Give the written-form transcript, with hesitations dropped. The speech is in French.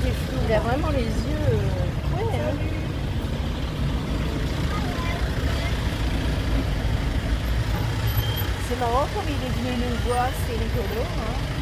c'est flou. Il a vraiment les yeux. Ouais, hein. C'est marrant comme il est venu nous voir, c'est rigolo. Hein.